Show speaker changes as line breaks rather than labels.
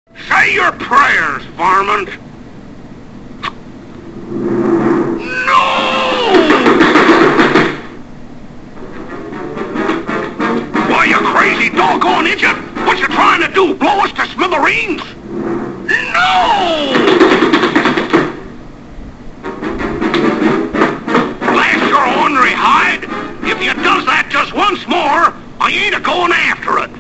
Say your prayers, varmint. No! Why, you crazy doggone idiot! What you trying to do, blow us to smithereens? No! Blast your ornery hide! If you does that just once more, I ain't a-going after it.